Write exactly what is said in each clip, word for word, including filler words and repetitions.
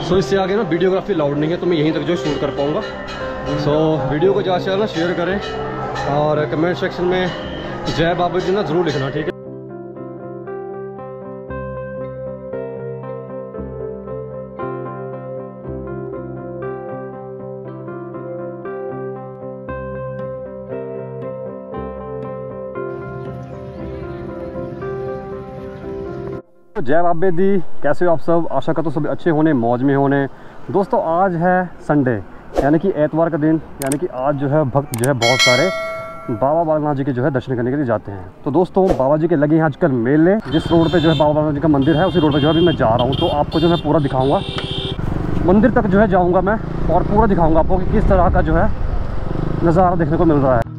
सो इससे आगे ना वीडियोग्राफी लाउड नहीं है, तो मैं यहीं तक जो शूट कर पाऊँगा। सो वीडियो को ज़्यादा से ज़्यादा शेयर करें और कमेंट सेक्शन में जय बाबा जी ना ज़रूर लिखना, ठीक है। जय बाबे दी, कैसे हो आप सब? आशा करता हूँ सब अच्छे होने, मौज में होने। दोस्तों आज है संडे, यानी कि एतवार का दिन, यानी कि आज जो है भक्त जो है बहुत सारे बाबा बालनाथ जी के जो है दर्शन करने के लिए जाते हैं। तो दोस्तों बाबा जी के लगे हैं आजकल मेले। जिस रोड पे जो है बाबा बालनाथ जी का मंदिर है, उसी रोड पे जो है अभी मैं जा रहा हूँ। तो आपको जो मैं पूरा दिखाऊँगा, मंदिर तक जो है जाऊँगा मैं और पूरा दिखाऊँगा आपको कि किस तरह का जो है नज़ारा देखने को मिल रहा है।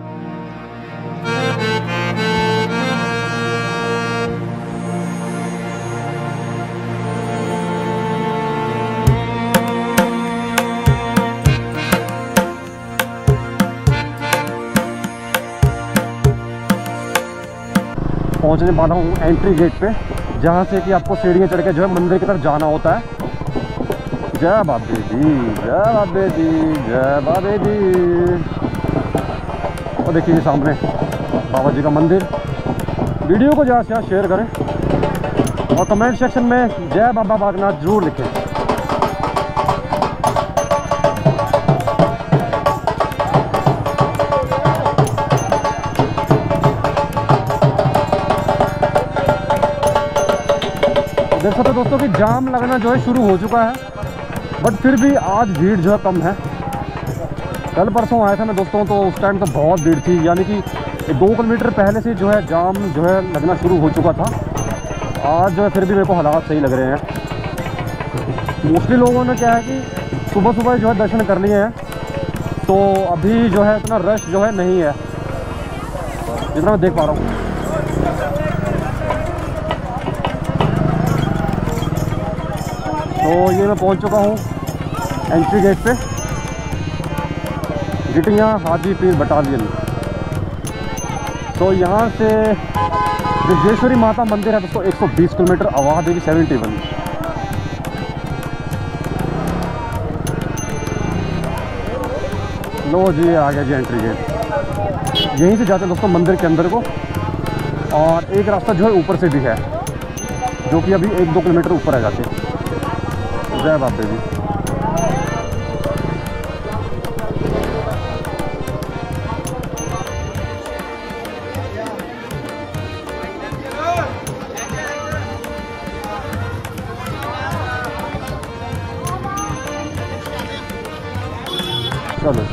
पहुंचने वाला हूँ एंट्री गेट पे, जहाँ से कि आपको सीढ़ियाँ चढ़ के जो है मंदिर की तरफ जाना होता है। जय बाबे दी, जय बाबे दी, जय बाबे दी। और देखिए सामने बाबा जी का मंदिर। वीडियो को ज़्यादा से ज़्यादा शेयर करें और कमेंट सेक्शन में जय बाबा बालनाथ जरूर लिखें। देख सकते हो दोस्तों कि जाम लगना जो है शुरू हो चुका है, बट फिर भी आज भीड़ जो है कम है। कल परसों आया था मैं दोस्तों, तो उस टाइम तो बहुत भीड़ थी, यानी कि दो किलोमीटर पहले से जो है जाम जो है लगना शुरू हो चुका था। आज जो है फिर भी मेरे को हालात सही लग रहे हैं। मोस्टली लोगों ने क्या है कि सुबह सुबह जो है दर्शन कर लिए हैं, तो अभी जो है इतना रश जो है नहीं है जितना मैं देख पा रहा हूँ। तो ये मैं पहुंच चुका हूँ एंट्री गेट पे, गिटिया हाजी पीर बटालियन। तो यहाँ से विजेश्वरी माता मंदिर है दोस्तों एक सौ बीस किलोमीटर, आवाज देवी इकहत्तर। लो जी आ गया जी एंट्री गेट। यहीं से जाते हैं दोस्तों मंदिर के अंदर को, और एक रास्ता जो है ऊपर से भी है, जो कि अभी एक दो किलोमीटर ऊपर आ जाते हैं। जय बाबे जी। चलो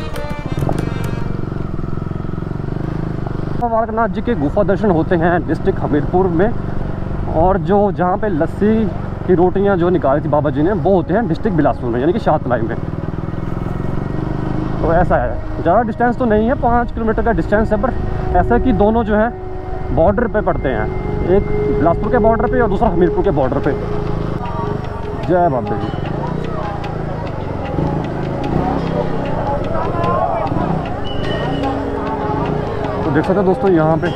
बालनाथ जी के गुफा दर्शन होते हैं डिस्ट्रिक्ट हमीरपुर में, और जो जहाँ पे लस्सी की रोटियां जो निकाली थी बाबा जी ने, वो होते हैं डिस्ट्रिक्ट बिलासपुर में, यानी कि शाहतलाई में। तो ऐसा है, ज़्यादा डिस्टेंस तो नहीं है, पाँच किलोमीटर का डिस्टेंस है, पर ऐसा है कि दोनों जो है बॉर्डर पे पड़ते हैं, एक बिलासपुर के बॉर्डर पे और दूसरा हमीरपुर के बॉर्डर पे। जय बाबा जी। तो देख सकते हो दोस्तों यहाँ पे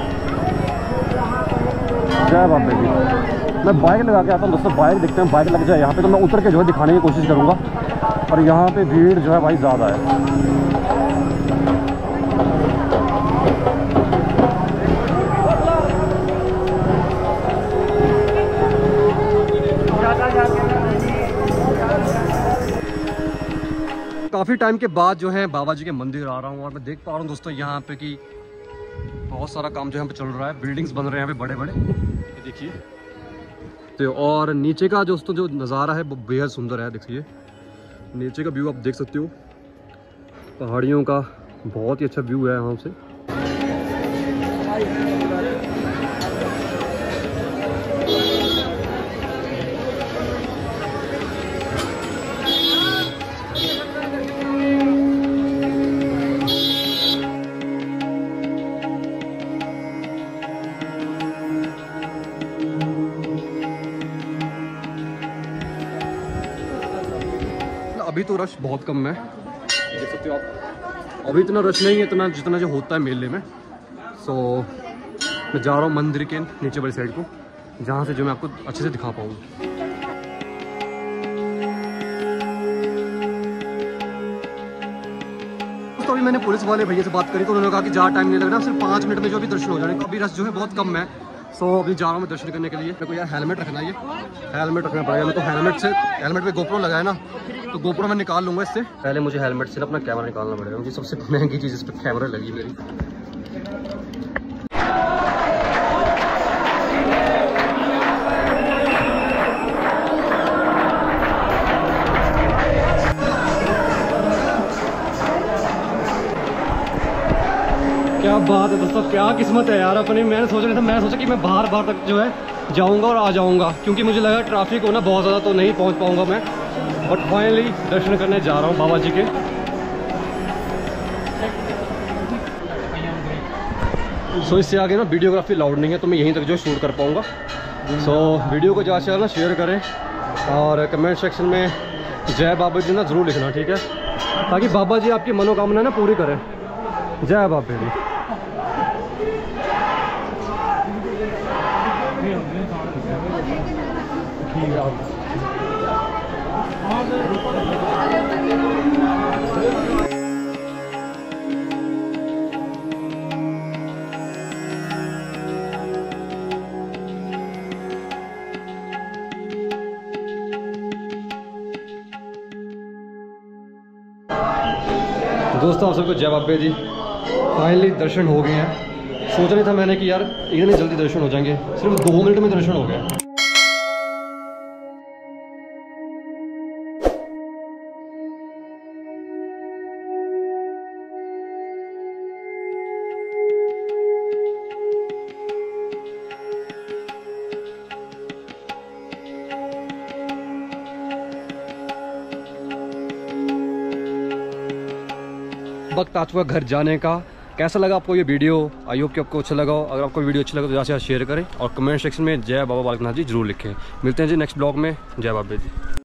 जय बाबा जी। मैं बाइक लगा के आता हूँ दोस्तों, बाइक देखते हैं बाइक लग जाए यहाँ पे, तो मैं उतर के जो है दिखाने की कोशिश करूँगा। और यहाँ पे भीड़ जो है भाई ज़्यादा है। काफ़ी टाइम के बाद जो है बाबा जी के मंदिर आ रहा हूँ, और मैं देख पा रहा हूँ दोस्तों यहाँ पे कि बहुत सारा काम जो यहाँ पे चल रहा है, बिल्डिंग्स बन रहे हैं यहाँ पे बड़े बड़े, देखिए। तो और नीचे का दोस्तों जो नज़ारा है वो बेहद सुंदर है। देखिए नीचे का व्यू आप देख सकते हो, पहाड़ियों का बहुत ही अच्छा व्यू है यहाँ से। अभी तो रश बहुत कम है, देख सकते हो आप। अभी इतना रश नहीं है इतना जितना जो होता है मेले में। सो मैं जा रहा हूँ मंदिर के नीचे वाली साइड को, जहाँ से जो मैं आपको अच्छे से दिखा पाऊँ। दोस्तों अभी मैंने पुलिस वाले भैया से बात करी तो उन्होंने कहा कि ज़्यादा टाइम नहीं लगना, सिर्फ पाँच मिनट में जो अभी दर्शन हो जाने। अभी रश जो है बहुत कम है। सो so, अभी जा रहा हूँ मैं दर्शन करने के लिए। मेरे को यार हेलमेट रखना है, हेलमेट रखना पड़ेगा। मैं तो हेलमेट से, हेलमेट पे गोप्रो लगा है ना, तो गोप्रो मैं निकाल लूँगा इससे। पहले मुझे हेलमेट से अपना कैमरा निकालना पड़ेगा। मुझे सबसे महंगी चीज़ इस पर कैमरा लगी मेरी। क्या बात है दोस्तों, क्या किस्मत है यार अपनी। मैंने सोच रहा था मैं सोचा कि मैं बाहर बाहर तक जो है जाऊंगा और आ जाऊंगा, क्योंकि मुझे लगा ट्रैफिक हो ना बहुत ज़्यादा तो नहीं पहुंच पाऊंगा मैं। बट फाइनली दर्शन करने जा रहा हूं बाबा जी के। सो so, इससे आगे ना वीडियोग्राफी लाउड नहीं है तो मैं यहीं तक जो शूट कर पाऊंगा। सो so, वीडियो को ज़्यादा से ज़्यादा ना शेयर करें और कमेंट सेक्शन में जय बाबा जी ना ज़रूर लिखना, ठीक है, ताकि बाबा जी आपकी मनोकामना ना पूरी करें। जय बाबा जी। दोस्तों आप सबको जय बाबा जी। फाइनली दर्शन हो गए हैं। सोच रहा था मैंने कि यार इतने जल्दी दर्शन हो जाएंगे, सिर्फ दो मिनट में दर्शन हो गया। वक्त आ चुका घर जाने का। कैसा लगा आपको ये वीडियो? आई होप कि आपको अच्छा लगा हो। अगर आपको वीडियो अच्छा लगा तो ज़्यादा से ज़्यादा शेयर करें और कमेंट सेक्शन में जय बाबा बालकनाथ जी जरूर लिखें। मिलते हैं जी नेक्स्ट ब्लॉग में। जय बाबा जी।